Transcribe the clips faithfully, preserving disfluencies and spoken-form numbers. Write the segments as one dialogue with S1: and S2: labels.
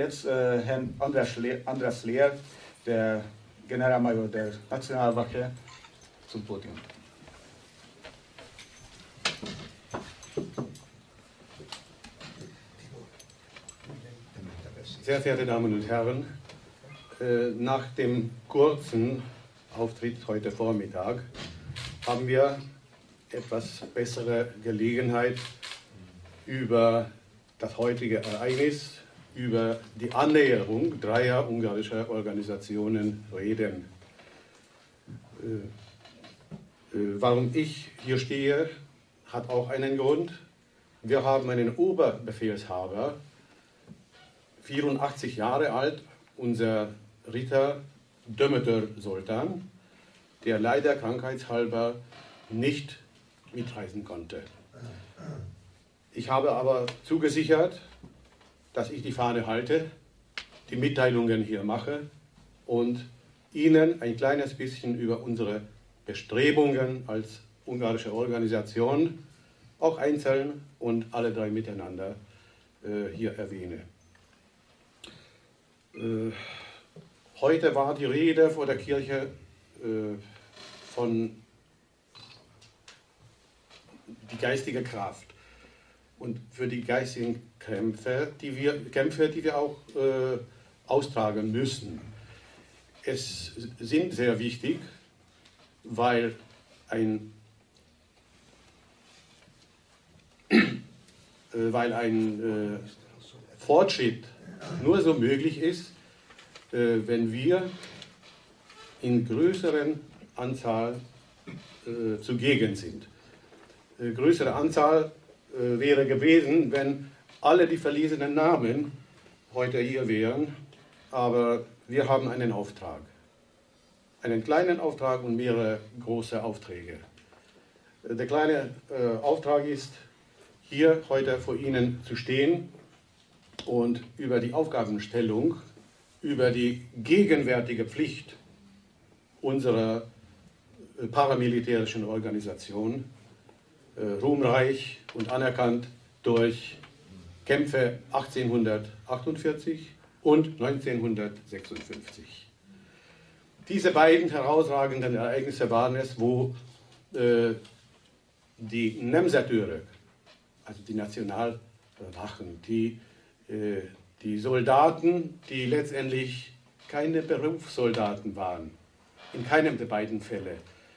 S1: jetzt äh, Herrn Andreas Lehr, Andreas Lehr, der Generalmajor der Nationalwache, zum Podium.
S2: Sehr verehrte Damen und Herren, nach dem kurzen Auftritt heute Vormittag haben wir etwas bessere Gelegenheit, über das heutige Ereignis, über die Annäherung dreier ungarischer Organisationen reden. Warum ich hier stehe, hat auch einen Grund. Wir haben einen Oberbefehlshaber, vierundachtzig Jahre alt, unser Ritter Demeter Sultan, der leider krankheitshalber nicht mitreisen konnte. Ich habe aber zugesichert, dass ich die Fahne halte, die Mitteilungen hier mache und Ihnen ein kleines bisschen über unsere Bestrebungen als ungarische Organisation, auch einzeln und alle drei miteinander, äh, hier erwähne. Äh, heute war die Rede vor der Kirche äh, von die geistige Kraft und für die geistigen Kämpfe, die wir, Kämpfe, die wir auch äh, austragen müssen. Es sind sehr wichtig, weil ein, äh, weil ein äh, Fortschritt nur so möglich ist, äh, wenn wir in größeren Anzahl äh, zugegen sind. Äh, größere Anzahl äh, wäre gewesen, wenn alle die verlesenen Namen heute hier wären, aber wir haben einen Auftrag. Einen kleinen Auftrag und mehrere große Aufträge. Äh, der kleine äh, Auftrag ist, hier heute vor Ihnen zu stehen und über die Aufgabenstellung, über die gegenwärtige Pflicht unserer paramilitärischen Organisation, äh, ruhmreich und anerkannt durch Kämpfe achtzehnhundertachtundvierzig und neunzehnhundertsechsundfünfzig. Diese beiden herausragenden Ereignisse waren es, wo äh, die Nemzetőrök, also die Nationalwachen, die die Soldaten, die letztendlich keine Berufssoldaten waren, in keinem der beiden Fälle.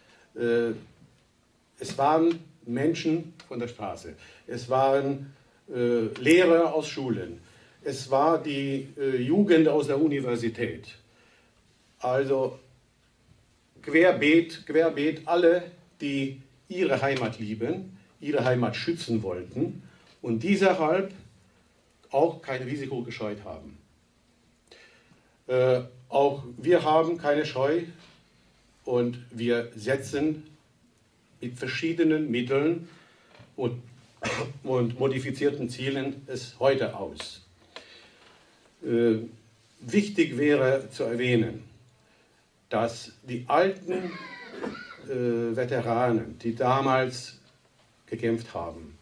S2: Es waren Menschen von der Straße, es waren Lehrer aus Schulen, es war die Jugend aus der Universität. Also querbeet, querbeet alle, die ihre Heimat lieben, ihre Heimat schützen wollten und deshalb auch kein Risiko gescheut haben. Äh, auch wir haben keine Scheu und wir setzen mit verschiedenen Mitteln und, und modifizierten Zielen es heute aus. Äh, wichtig wäre zu erwähnen, dass die alten äh, Veteranen, die damals gekämpft haben,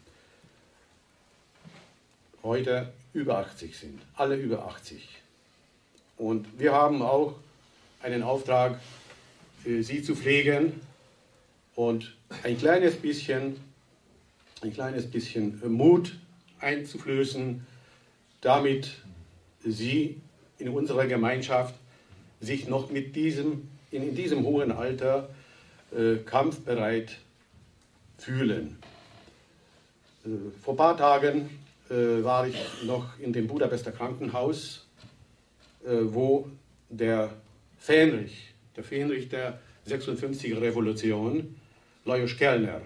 S2: heute über achtzig sind, alle über achtzig. Und wir haben auch einen Auftrag, sie zu pflegen und ein kleines bisschen, ein kleines bisschen Mut einzuflößen, damit sie in unserer Gemeinschaft sich noch mit diesem, in, in diesem hohen Alter äh, kampfbereit fühlen. Äh, vor ein paar Tagen äh, war ich noch in dem Budapester Krankenhaus, äh, wo der Fähnrich, der Fähnrich der sechsundfünfziger Revolution, Lajos Kellner,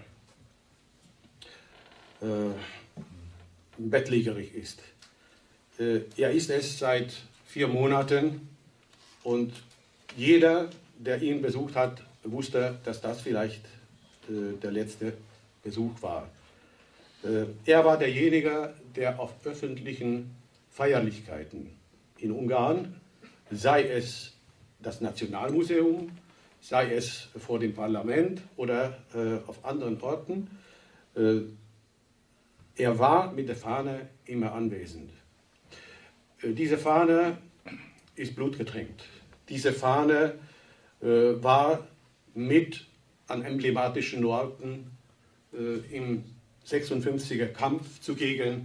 S2: äh, bettlägerig ist. Äh, er ist es seit vier Monaten und jeder, der ihn besucht hat, wusste, dass das vielleicht äh, der letzte Besuch war. Äh, er war derjenige, der auf öffentlichen Feierlichkeiten in Ungarn, sei es das Nationalmuseum, sei es vor dem Parlament oder äh, auf anderen Orten, äh, er war mit der Fahne immer anwesend. Diese Fahne ist blutgetränkt. Diese Fahne äh, war mit an emblematischen Orten äh, im sechsundfünfziger Kampf zugegen.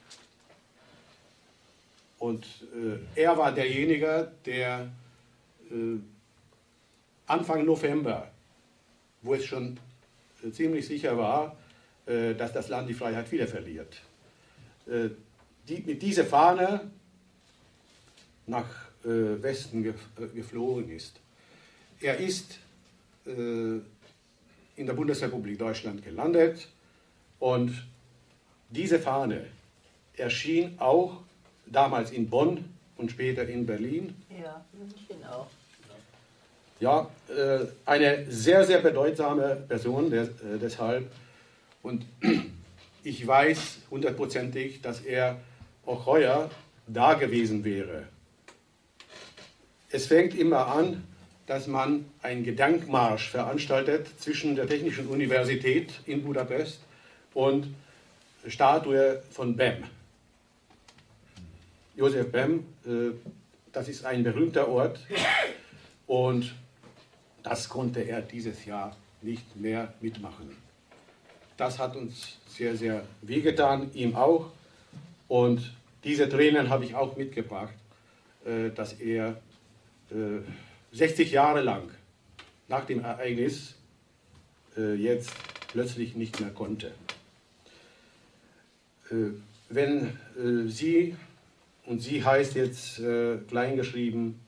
S2: Und äh, er war derjenige, der äh, Anfang November, wo es schon äh, ziemlich sicher war, äh, dass das Land die Freiheit wieder verliert, äh, die, mit dieser Fahne nach äh, Westen ge äh, geflogen ist. Er ist äh, in der Bundesrepublik Deutschland gelandet und diese Fahne erschien auch damals in Bonn und später in Berlin.
S3: Ja, München auch.
S2: Ja, äh, eine sehr, sehr bedeutsame Person des, äh, deshalb. Und ich weiß hundertprozentig, dass er auch heuer da gewesen wäre. Es fängt immer an, dass man einen Gedenkmarsch veranstaltet zwischen der Technischen Universität in Budapest und Statue von Bem. Josef Bem, äh, das ist ein berühmter Ort und das konnte er dieses Jahr nicht mehr mitmachen. Das hat uns sehr, sehr wehgetan, ihm auch. Und diese Tränen habe ich auch mitgebracht, äh, dass er äh, sechzig Jahre lang nach dem Ereignis äh, jetzt plötzlich nicht mehr konnte. Äh, wenn äh, Sie, und Sie heißt jetzt äh, kleingeschrieben,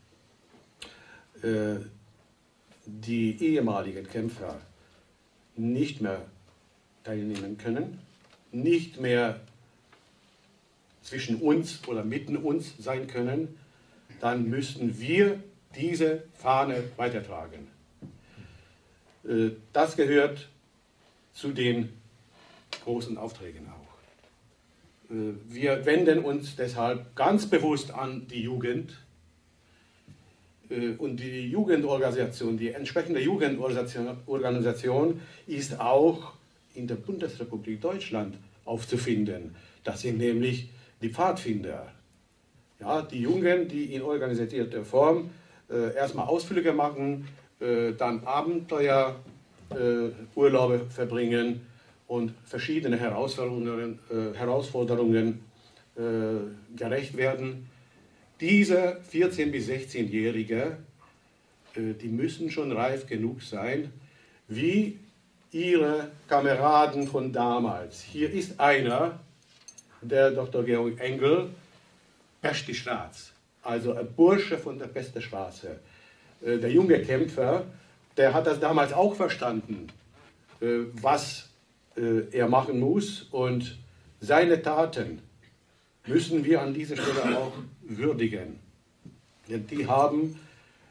S2: äh, die ehemaligen Kämpfer nicht mehr teilnehmen können, nicht mehr zwischen uns oder mitten uns sein können, dann müssen wir diese Fahne weitertragen. Das gehört zu den großen Aufträgen auch. Wir wenden uns deshalb ganz bewusst an die Jugend und die Jugendorganisation, die entsprechende Jugendorganisation ist auch in der Bundesrepublik Deutschland aufzufinden. Das sind nämlich die Pfadfinder. Ja, die Jungen, die in organisierter Form äh, erstmal Ausflüge machen, äh, dann Abenteuerurlaube äh, verbringen und verschiedene Herausforderungen, äh, Herausforderungen äh, gerecht werden. Diese vierzehn- bis sechzehnjährige, äh, die müssen schon reif genug sein, wie ihre Kameraden von damals. Hier ist einer, der Doktor Georg Engel, Pesti Straß, also ein Bursche von der Pester Straße. Der junge Kämpfer, der hat das damals auch verstanden, was er machen muss, und seine Taten müssen wir an dieser Stelle auch würdigen. Denn die haben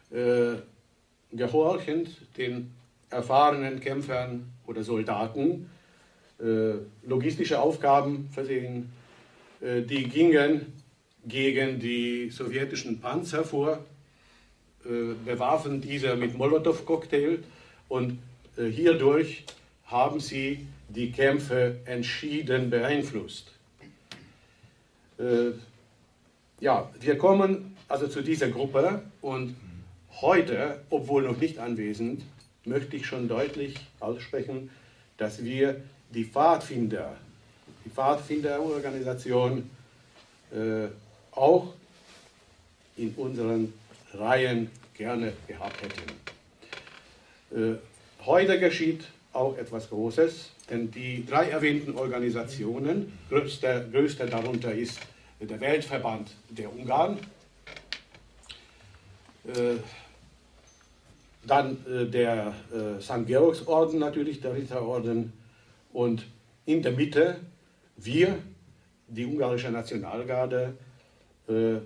S2: gehorchend den erfahrenen Kämpfern oder Soldaten logistische Aufgaben versehen, die gingen gegen die sowjetischen Panzer vor, äh, bewarfen diese mit Molotow-Cocktail und äh, hierdurch haben sie die Kämpfe entschieden beeinflusst. Äh, ja, wir kommen also zu dieser Gruppe und heute, obwohl noch nicht anwesend, möchte ich schon deutlich aussprechen, dass wir die Pfadfinder, die Pfadfinderorganisation äh, auch in unseren Reihen gerne gehabt hätten. Äh, heute geschieht auch etwas Großes, denn die drei erwähnten Organisationen, größter, größter darunter ist der Weltverband der Ungarn, äh, dann äh, der äh, Sankt Georgsorden natürlich, der Ritterorden, und in der Mitte wir, die ungarische Nationalgarde, äh,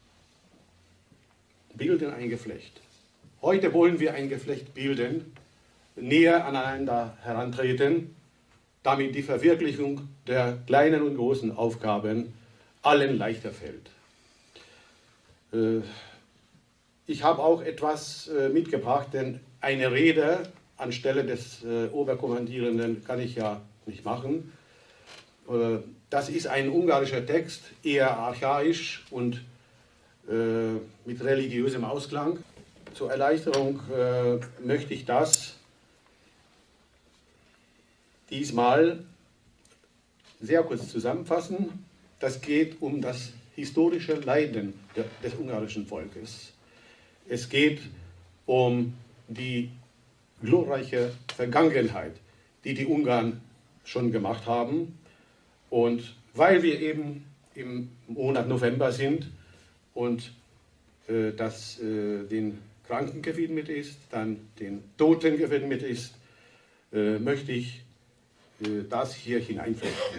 S2: bilden ein Geflecht. Heute wollen wir ein Geflecht bilden, näher aneinander herantreten, damit die Verwirklichung der kleinen und großen Aufgaben allen leichter fällt. Äh, ich habe auch etwas äh, mitgebracht, denn eine Rede anstelle des äh, Oberkommandierenden kann ich ja nicht machen. Das ist ein ungarischer Text, eher archaisch und äh, mit religiösem Ausklang. Zur Erleichterung äh, möchte ich das diesmal sehr kurz zusammenfassen. Das geht um das historische Leiden der, des ungarischen Volkes. Es geht um die glorreiche Vergangenheit, die die Ungarn schon gemacht haben. Und weil wir eben im Monat November sind und äh, das äh, den Kranken gewidmet ist, dann den Toten gewidmet ist, äh, möchte ich äh, das hier hineinflechten.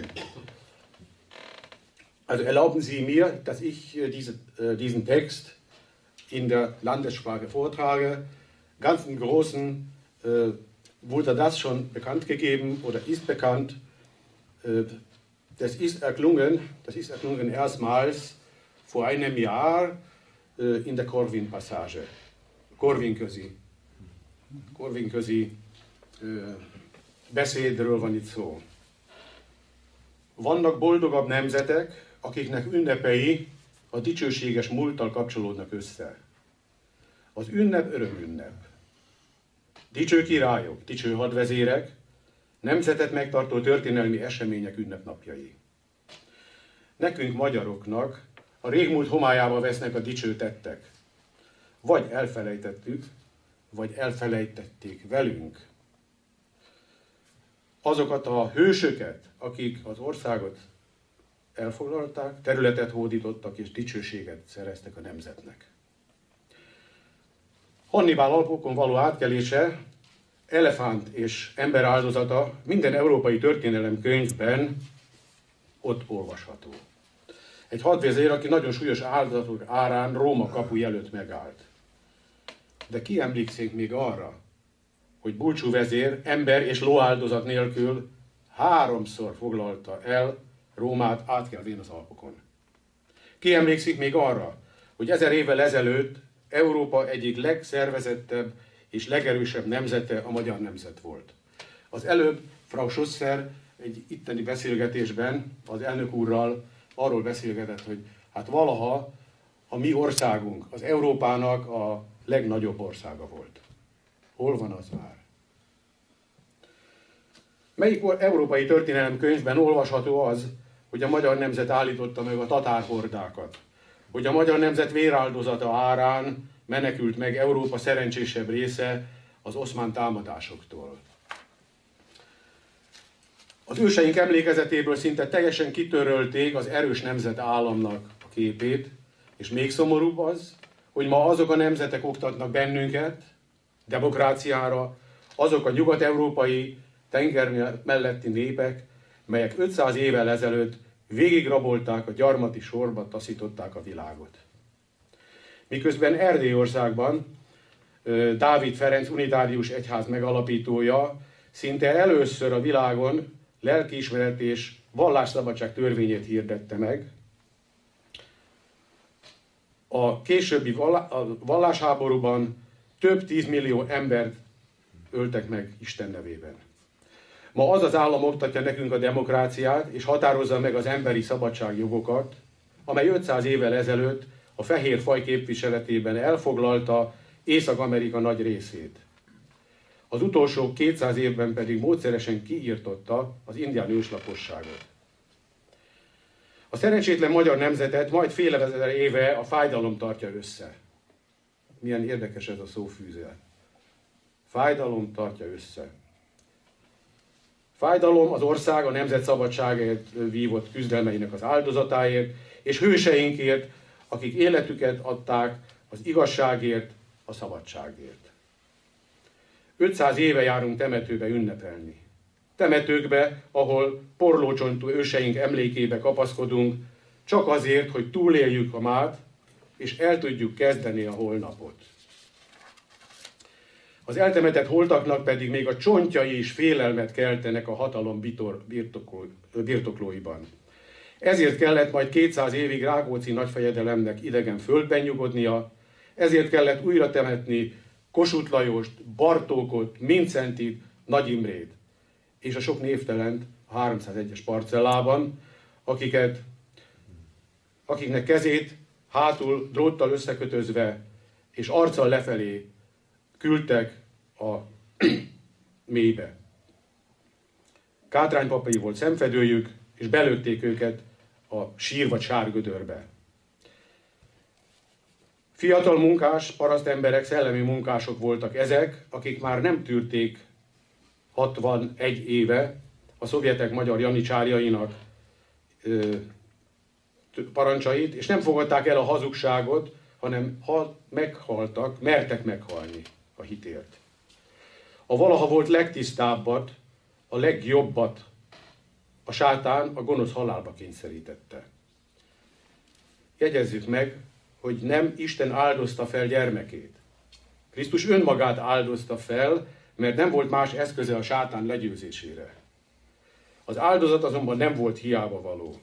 S2: Also erlauben Sie mir, dass ich äh, diese, äh, diesen Text in der Landessprache vortrage. Ganz im Großen äh, wurde das schon bekannt gegeben oder ist bekannt. Äh, das ist erklungen, das ist erklungen erstmals vor einem Jahr äh, in der Corvin-Passage. Corvin-közi. Corvin-közi äh, beszédről van itt szó. Vannak boldogabb nemzetek, akiknek ünnepei a dicsőséges múlttal kapcsolódnak össze. Az ünnep örömünnep. Dicső királyok, dicső hadvezérek, nemzetet megtartó történelmi események ünnepnapjai. Nekünk magyaroknak a régmúlt homályába vesznek a dicső tettek. Vagy elfelejtettük, vagy elfelejtették velünk. Azokat a hősöket, akik az országot elfoglalták, területet hódítottak és dicsőséget szereztek a nemzetnek. Hannibál Alpokon való átkelése, elefánt és ember áldozata minden európai történelem könyvben ott olvasható. Egy hadvezér, aki nagyon súlyos áldozatok árán Róma kapuj előtt megállt. De ki emlékszik még arra, hogy Bulcsú vezér ember és lóáldozat nélkül háromszor foglalta el Rómát átkelvén az Alpokon. Ki emlékszik még arra, hogy ezer évvel ezelőtt Európa egyik legszervezettebb és legerősebb nemzete a magyar nemzet volt. Az előbb Frau Schusser egy itteni beszélgetésben az elnök úrral arról beszélgetett, hogy hát valaha a mi országunk az Európának a legnagyobb országa volt. Hol van az már? Melyik európai történelem könyvben olvasható az, hogy a magyar nemzet állította meg a tatárhordákat, hogy a magyar nemzet véráldozata árán menekült meg Európa szerencsésebb része az oszmán támadásoktól. Az őseink emlékezetéből szinte teljesen kitörölték az erős nemzet államnak a képét, és még szomorúbb az, hogy ma azok a nemzetek oktatnak bennünket demokráciára, azok a nyugat-európai tenger melletti népek, melyek ötszáz évvel ezelőtt végigrabolták, a gyarmati sorba taszították a világot. Miközben Erdélyországban Dávid Ferenc unitárius egyház megalapítója szinte először a világon lelkiismeret és vallásszabadság törvényét hirdette meg, a későbbi vallásháborúban több tízmillió embert öltek meg Isten nevében. Ma az az állam oktatja nekünk a demokráciát, és határozza meg az emberi szabadságjogokat, amely ötszáz évvel ezelőtt a fehér faj képviseletében elfoglalta Észak-Amerika nagy részét. Az utolsó kétszáz évben pedig módszeresen kiirtotta az indián őslakosságot. A szerencsétlen magyar nemzetet majd fél ezer éve a fájdalom tartja össze. Milyen érdekes ez a szófűző. Fájdalom tartja össze. Fájdalom az ország a nemzet szabadságért vívott küzdelmeinek az áldozatáért, és hőseinkért, akik életüket adták az igazságért, a szabadságért. ötszáz éve járunk temetőbe ünnepelni. Temetőkbe, ahol porlócsontú őseink emlékébe kapaszkodunk, csak azért, hogy túléljük a mát, és el tudjuk kezdeni a holnapot. Az eltemetett holtaknak pedig még a csontjai is félelmet keltenek a hatalom birtoklóiban. Ezért kellett majd kétszáz évig Rákóczi nagyfejedelemnek idegen földben nyugodnia, ezért kellett újra temetni Kossuth Lajost, Bartókot, Mincentit, Nagy Imrét, és a sok névtelent, a háromszázegyes parcellában, akiket, akiknek kezét hátul dróttal összekötözve és arccal lefelé küldtek a mélybe. Kátránypapai volt szemfedőjük, és belőtték őket a sír vagy sárgödörbe. Fiatal munkás, parasztemberek, szellemi munkások voltak ezek, akik már nem tűrték hatvanegy éve a szovjetek magyar janicsárjainak ö, parancsait, és nem fogadták el a hazugságot, hanem hal, meghaltak, mertek meghalni a hitért. A valaha volt legtisztábbat, a legjobbat a sátán a gonosz halálba kényszerítette. Jegyezzük meg, hogy nem Isten áldozta fel gyermekét. Krisztus önmagát áldozta fel, mert nem volt más eszköze a sátán legyőzésére. Az áldozat azonban nem volt hiába való.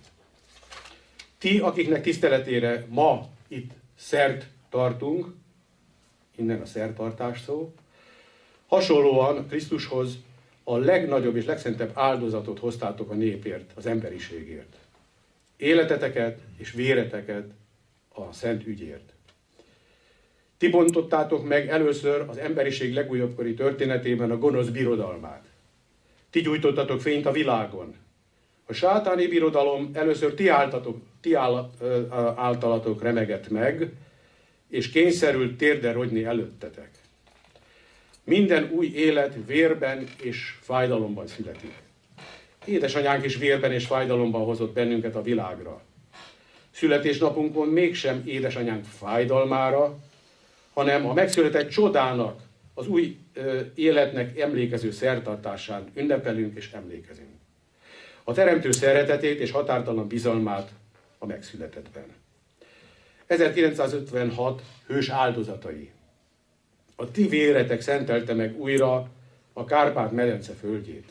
S2: Ti, akiknek tiszteletére ma itt szert tartunk, innen a szertartás szó, hasonlóan Krisztushoz a legnagyobb és legszentebb áldozatot hoztátok a népért, az emberiségért. Életeteket és véreteket a szent ügyért. Ti bontottátok meg először az emberiség legújabbkori történetében a gonosz birodalmát. Ti gyújtottatok fényt a világon. A sátáni birodalom először ti, álltatok, ti áll, általatok remegett meg, és kényszerült térdre rogyni előttetek. Minden új élet vérben és fájdalomban születik. Édesanyánk is vérben és fájdalomban hozott bennünket a világra. Születésnapunkon mégsem édesanyánk fájdalmára, hanem a megszületett csodának, az új ö, életnek emlékező szertartásán ünnepelünk és emlékezünk. A teremtő szeretetét és határtalan bizalmát a megszületettben. ezerkilencszázötvenhat hős áldozatai. A ti véretek szentelte meg újra a Kárpát-medence földjét.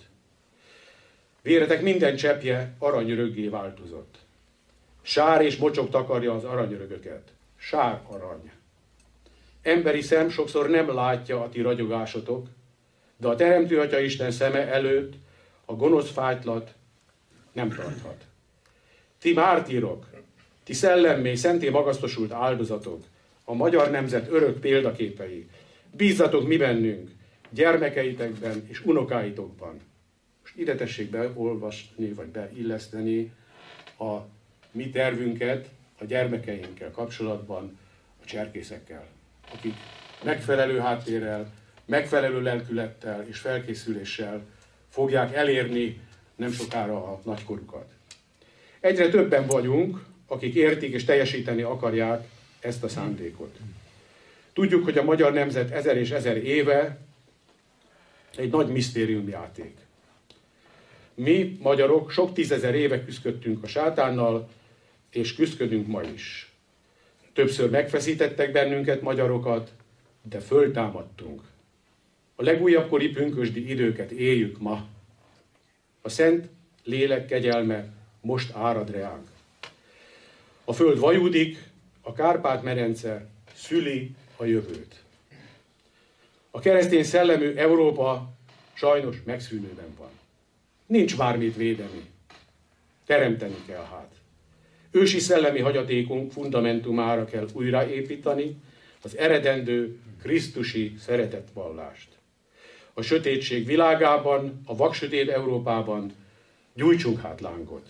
S2: Véretek minden cseppje aranyöröggé változott. Sár és mocsok takarja az aranyörögöket. Sár arany. Emberi szem sokszor nem látja a ti ragyogásotok, de a Teremtő Atya Isten szeme előtt a gonosz fájtlat nem tarthat. Ti mártírok, ti szellemmé, szenté magasztosult áldozatok, a magyar nemzet örök példaképei, bízzatok mi bennünk, gyermekeitekben és unokáitokban. Most ide tessék beolvasni, vagy beilleszteni a mi tervünket a gyermekeinkkel kapcsolatban, a cserkészekkel, akik megfelelő háttérrel, megfelelő lelkülettel és felkészüléssel fogják elérni nem sokára a nagykorukat. Egyre többen vagyunk, akik értik és teljesíteni akarják ezt a szándékot. Tudjuk, hogy a magyar nemzet ezer és ezer éve egy nagy misztériumjáték. Mi, magyarok, sok tízezer éve küzdöttünk a sátánnal, és küzdködünk ma is. Többször megfeszítettek bennünket, magyarokat, de föltámadtunk. A legújabbkori pünkösdi időket éljük ma. A szent lélek kegyelme most árad reánk. A föld vajudik, a Kárpát-medence szüli a jövőt. A keresztény szellemű Európa sajnos megszűnőben van. Nincs már mit védeni. Teremteni kell hát. Ősi szellemi hagyatékunk fundamentumára kell újraépíteni az eredendő krisztusi szeretetvallást. A sötétség világában, a vaksötét Európában gyújtsunk hát lángot.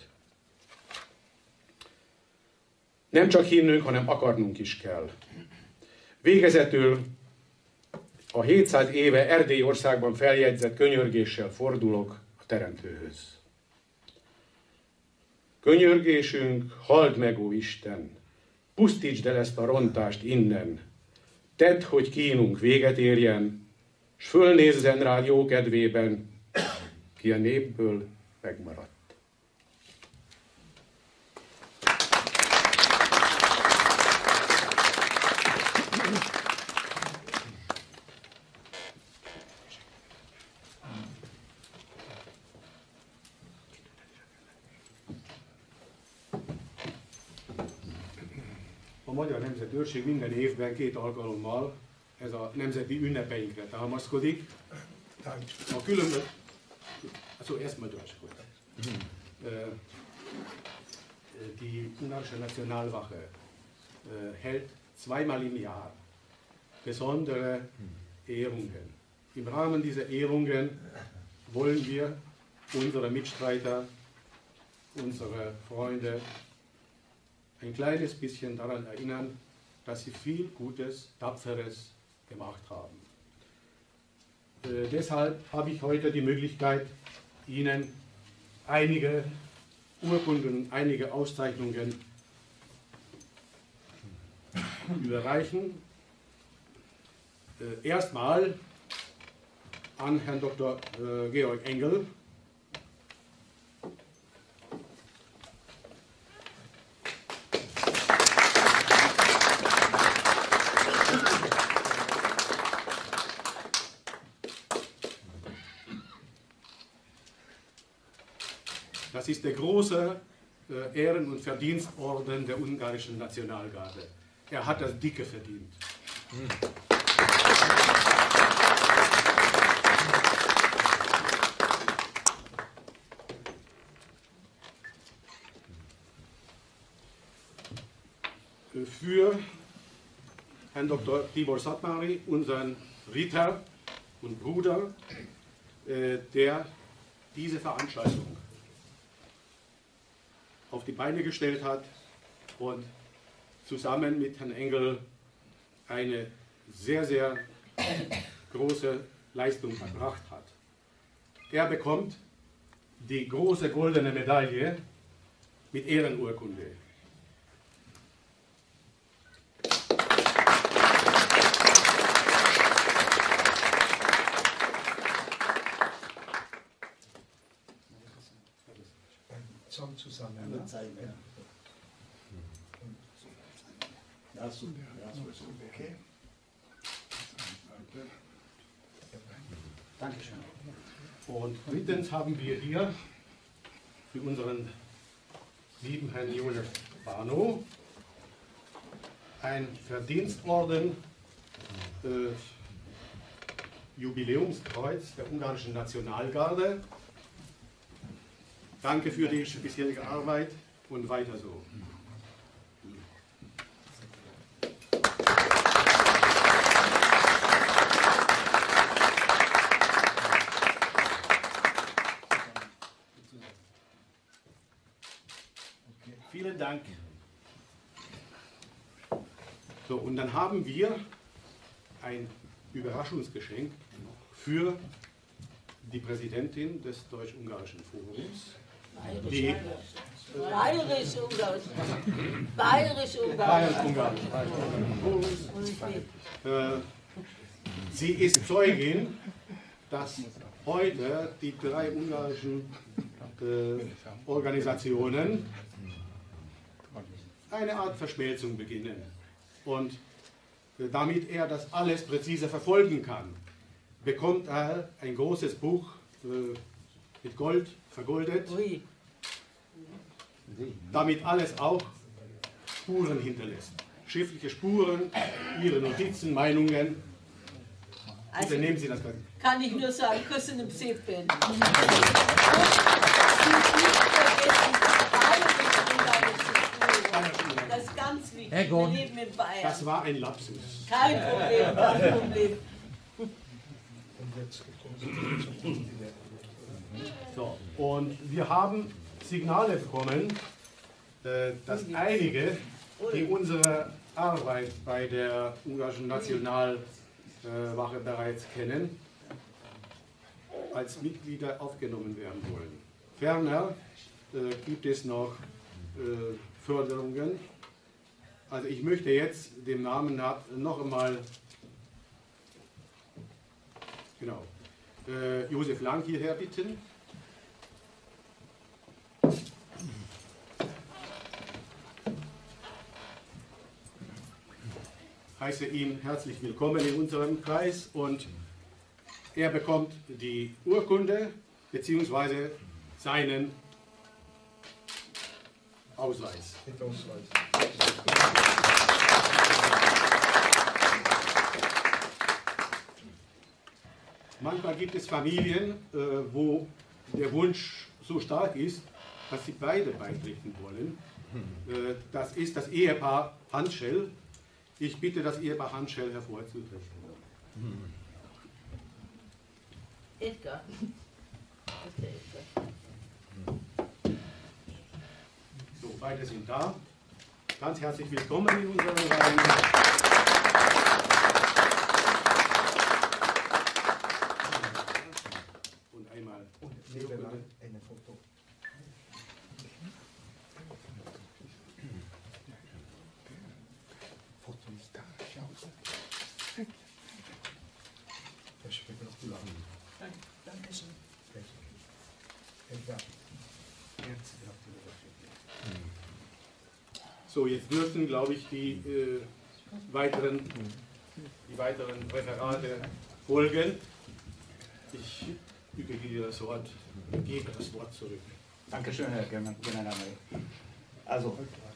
S2: Nem csak hinnünk, hanem akarnunk is kell. Végezetül a hétszáz éve Erdély országban feljegyzett könyörgéssel fordulok a Teremtőhöz. Könyörgésünk, halld meg, ó Isten, pusztítsd el ezt a rontást innen, tedd, hogy kínunk véget érjen, s fölnézzen rád jó kedvében, ki a népből megmaradt. A Magyar Nemzetőrség minden évben két alkalommal ez a nemzeti ünnepeinkre támaszkodik. A különböző... Szóval ezt magyar se volt. Äh, die ungarische Nationalwache äh, hält zweimal im Jahr besondere Ehrungen. Im Rahmen dieser Ehrungen wollen wir unsere Mitstreiter, unsere Freunde ein kleines bisschen daran erinnern, dass sie viel Gutes, Tapferes gemacht haben. Äh, deshalb habe ich heute die Möglichkeit, Ihnen einige Urkunden, einige Auszeichnungen überreichen. Äh, erstmal an Herrn Doktor Äh, Georg Engel. Das ist der große äh, Ehren- und Verdienstorden der ungarischen Nationalgarde. Er hat das dicke verdient. Mhm. Für Herrn Doktor Tibor Szatmári, unseren Ritter und Bruder, äh, der diese Veranstaltung auf die Beine gestellt hat und zusammen mit Herrn Engel eine sehr, sehr große Leistung erbracht hat. Er bekommt die große goldene Medaille mit Ehrenurkunde.
S3: Schon zusammen. Ne? Ja, super. Ja, so ist es. Okay.
S1: Dankeschön.
S2: Und drittens haben wir hier für unseren lieben Herrn Josef Bano ein Verdienstorden, äh, Jubiläumskreuz der ungarischen Nationalgarde. Danke für die bisherige Arbeit und weiter so.
S3: Vielen Dank.
S2: So, und dann haben wir ein Überraschungsgeschenk für die Präsidentin des Deutsch-Ungarischen Forums. Die
S4: Bayerisch-Ungarisch. Bayerisch-Ungarisch.
S2: Äh, sie ist Zeugin, dass heute die drei ungarischen äh, Organisationen eine Art Verschmelzung beginnen. Und äh, damit er das alles präzise verfolgen kann, bekommt er ein großes Buch äh, mit Gold vergoldet, damit alles auch Spuren hinterlässt. Schriftliche Spuren, Ihre Notizen, Meinungen.
S4: Also,
S2: Bitte nehmen Sie das gleich.
S4: Kann ich nur sagen, küssen im Seepferd. Das ist ganz wichtig. Wir leben in Bayern.
S2: Das war ein Lapsus.
S4: Kein Problem, kein Problem.
S2: So, und wir haben Signale bekommen, äh, dass einige, die unsere Arbeit bei der ungarischen Nationalwache bereits kennen, als Mitglieder aufgenommen werden wollen. Ferner äh, gibt es noch äh, Förderungen. Also ich möchte jetzt dem Namen nach noch einmal genau, äh, Josef Lang hierher bitten. Heiße ihn herzlich willkommen in unserem Kreis und er bekommt die Urkunde bzw. seinen Ausweis. Manchmal gibt es Familien, äh, wo der Wunsch so stark ist, dass sie beide beitreten wollen. Äh, das ist das Ehepaar Handschell. Ich bitte das Ehepaar Handschell hervorzutreten.
S4: Edgar. Das ist der Edgar.
S2: So, beide sind da. Ganz herzlich willkommen in unseren Reihen. Und einmal
S1: eine Foto. Foto ist da. Schau. Das schmeckt noch gut an. Dankeschön.
S2: So, jetzt dürfen, glaube ich, die, äh, weiteren, die weiteren Referate folgen. Ich übergebe das Wort, gebe das Wort zurück.
S1: Dankeschön, Herr General. Also,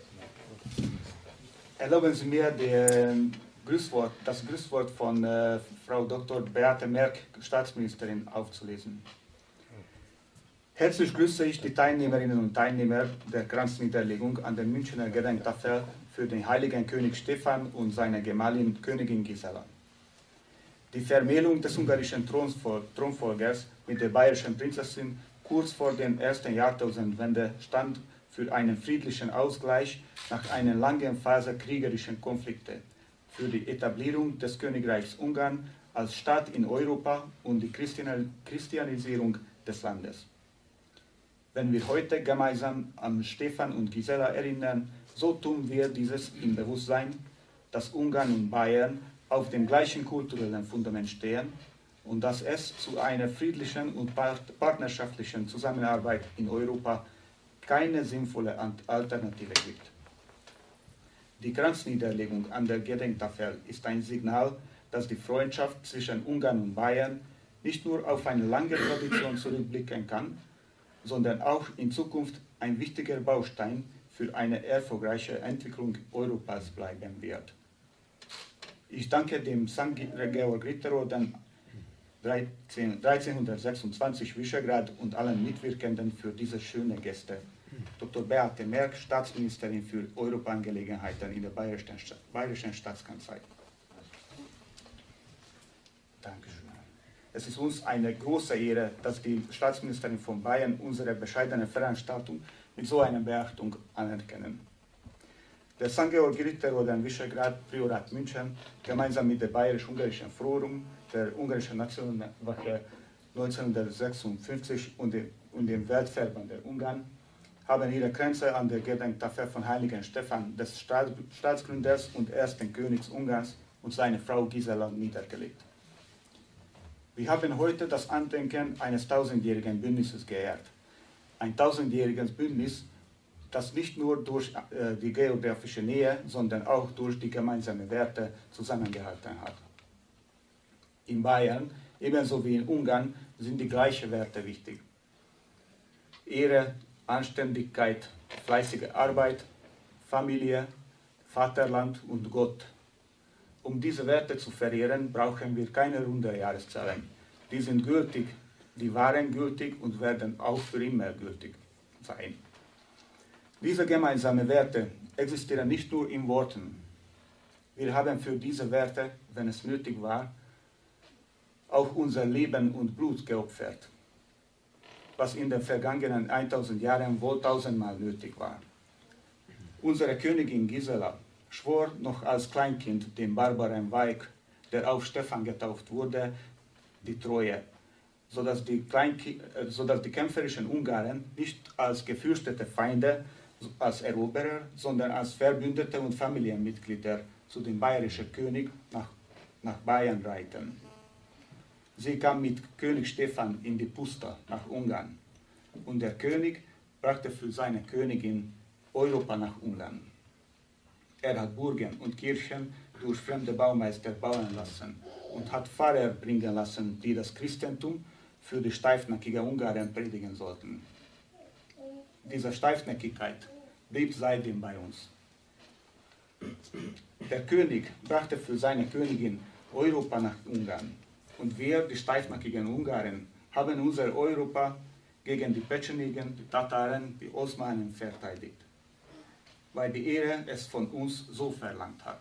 S1: erlauben Sie mir den Grußwort, das Grußwort von äh, Frau Doktor Beate Merck, Staatsministerin, aufzulesen. Herzlich grüße ich die Teilnehmerinnen und Teilnehmer der Kranzniederlegung an der Münchner Gedenktafel für den heiligen König Stephan und seine Gemahlin Königin Gisela. Die Vermählung des ungarischen Thronfolgers mit der bayerischen Prinzessin kurz vor der ersten Jahrtausendwende stand für einen friedlichen Ausgleich nach einer langen Phase kriegerischen Konflikte, für die Etablierung des Königreichs Ungarn als Staat in Europa und die Christianisierung des Landes. Wenn wir heute gemeinsam an Stephan und Gisela erinnern, so tun wir dieses im Bewusstsein, dass Ungarn und Bayern auf dem gleichen kulturellen Fundament stehen und dass es zu einer friedlichen und partnerschaftlichen Zusammenarbeit in Europa keine sinnvolle Alternative gibt. Die Kranzniederlegung an der Gedenktafel ist ein Signal, dass die Freundschaft zwischen Ungarn und Bayern nicht nur auf eine lange Tradition zurückblicken kann, sondern auch in Zukunft ein wichtiger Baustein für eine erfolgreiche Entwicklung Europas bleiben wird. Ich danke dem Sankt Georg-Ritterorden dreizehnhundertsechsundzwanzig Visegrad und allen Mitwirkenden für diese schönen Gäste. Doktor Beate Merck, Staatsministerin für Europaangelegenheiten in der Bayerischen, Bayerischen Staatskanzlei. Dankeschön. Es ist uns eine große Ehre, dass die Staatsministerin von Bayern unsere bescheidene Veranstaltung mit so einer Beachtung anerkennen. Der Sankt Georg-Ritterorden Visegrad Priorat München gemeinsam mit dem Bayerisch-Ungarischen Forum der Ungarischen Nationalwache neunzehnhundertsechsundfünfzig und dem, und dem Weltverband der Ungarn haben ihre Kränze an der Gedenktafel von heiligen Stephan, des Staats, Staatsgründers und ersten Königs Ungarns, und seine Frau Gisela niedergelegt. Wir haben heute das Andenken eines tausendjährigen Bündnisses geehrt. Ein tausendjähriges Bündnis, das nicht nur durch äh, die geografische Nähe, sondern auch durch die gemeinsamen Werte zusammengehalten hat. In Bayern, ebenso wie in Ungarn, sind die gleichen Werte wichtig. Ehre, Anständigkeit, fleißige Arbeit, Familie, Vaterland und Gott. Um diese Werte zu verehren, brauchen wir keine runde Jahreszahlen. Die sind gültig, die waren gültig und werden auch für immer gültig sein. Diese gemeinsamen Werte existieren nicht nur in Worten. Wir haben für diese Werte, wenn es nötig war, auch unser Leben und Blut geopfert, was in den vergangenen tausend Jahren wohl tausendmal nötig war. Unsere Königin Gisela schwor noch als Kleinkind dem Barbaren Weig, der auf Stephan getauft wurde, die Treue, sodass die, Kleinki sodass die kämpferischen Ungarn nicht als gefürchtete Feinde, als Eroberer, sondern als Verbündete und Familienmitglieder zu dem bayerischen König nach, nach Bayern reiten. Sie kam mit König Stephan in die Puszta nach Ungarn und der König brachte für seine Königin Europa nach Ungarn. Er hat Burgen und Kirchen durch fremde Baumeister bauen lassen und hat Pfarrer bringen lassen, die das Christentum für die steifnäckigen Ungarn predigen sollten. Diese Steifnäckigkeit blieb seitdem bei uns. Der König brachte für seine Königin Europa nach Ungarn und wir, die steifnäckigen Ungarn, haben unser Europa gegen die Petschenigen, die Tataren, die Osmanen verteidigt, weil die Ehre es von uns so verlangt hat.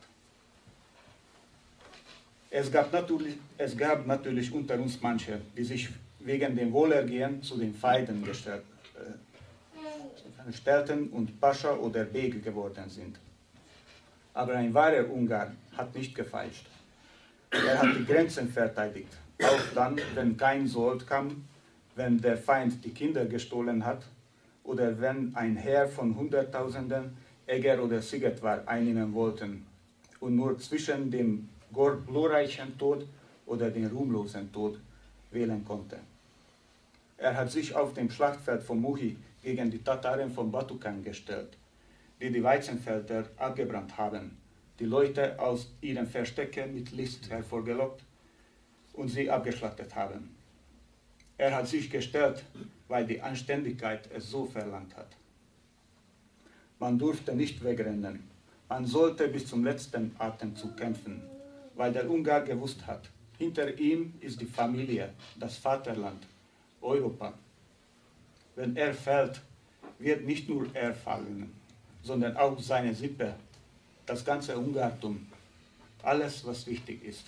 S1: Es gab natürlich, es gab natürlich unter uns manche, die sich wegen dem Wohlergehen zu den Feinden gestellt, äh, stellten und Pascha oder Beg geworden sind. Aber ein wahrer Ungar hat nicht gefeilscht. Er hat die Grenzen verteidigt, auch dann, wenn kein Sold kam, wenn der Feind die Kinder gestohlen hat oder wenn ein Heer von Hunderttausenden Eger oder Sigetvar einnehmen wollten und nur zwischen dem glorreichen Tod oder dem ruhmlosen Tod wählen konnte. Er hat sich auf dem Schlachtfeld von Muhi gegen die Tataren von Batukan gestellt, die die Weizenfelder abgebrannt haben, die Leute aus ihren Verstecken mit List hervorgelockt und sie abgeschlachtet haben. Er hat sich gestellt, weil die Anständigkeit es so verlangt hat. Man durfte nicht wegrennen, man sollte bis zum letzten Atemzug kämpfen, weil der Ungar gewusst hat, hinter ihm ist die Familie, das Vaterland, Europa. Wenn er fällt, wird nicht nur er fallen, sondern auch seine Sippe, das ganze Ungartum, alles, was wichtig ist.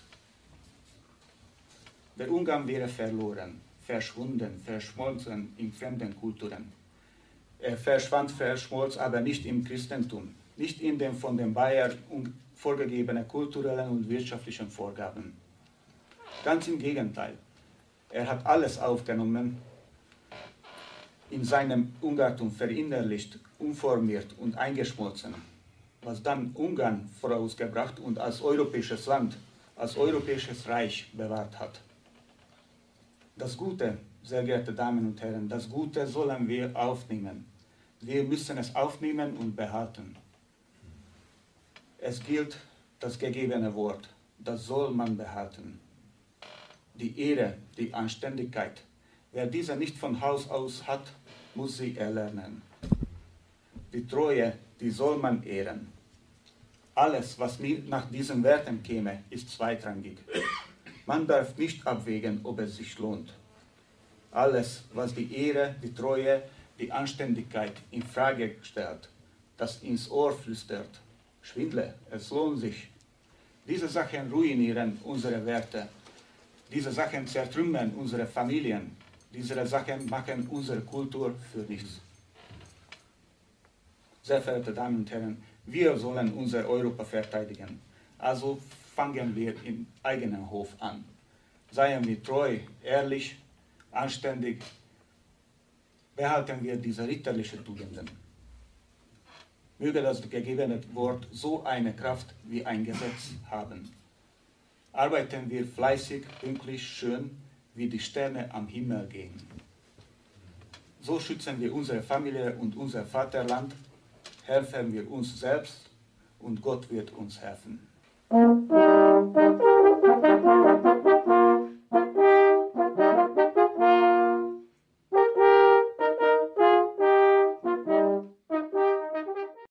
S1: Der Ungarn wäre verloren, verschwunden, verschmolzen in fremden Kulturen. Er verschwand, verschmolz aber nicht im Christentum, nicht in den von den Bayern vorgegebenen kulturellen und wirtschaftlichen Vorgaben. Ganz im Gegenteil, er hat alles aufgenommen, in seinem Ungartum verinnerlicht, umformiert und eingeschmolzen, was dann Ungarn vorausgebracht und als europäisches Land, als europäisches Reich bewahrt hat. Das Gute, sehr geehrte Damen und Herren, das Gute sollen wir aufnehmen. Wir müssen es aufnehmen und behalten. Es gilt das gegebene Wort, das soll man behalten. Die Ehre, die Anständigkeit, wer diese nicht von Haus aus hat, muss sie erlernen. Die Treue, die soll man ehren. Alles, was nach diesen Werten käme, ist zweitrangig. Man darf nicht abwägen, ob es sich lohnt. Alles, was die Ehre, die Treue, die Anständigkeit in Frage stellt, das ins Ohr flüstert, schwindle, es lohnt sich. Diese Sachen ruinieren unsere Werte. Diese Sachen zertrümmern unsere Familien. Diese Sachen machen unsere Kultur für nichts. Sehr verehrte Damen und Herren, wir sollen unser Europa verteidigen. Also fangen wir im eigenen Hof an. Seien wir treu, ehrlich, anständig, behalten wir diese ritterlichen Tugenden. Möge das gegebene Wort so eine Kraft wie ein Gesetz haben. Arbeiten wir fleißig, pünktlich, schön, wie die Sterne am Himmel gehen. So schützen wir unsere Familie und unser Vaterland, helfen wir uns selbst und Gott wird uns helfen.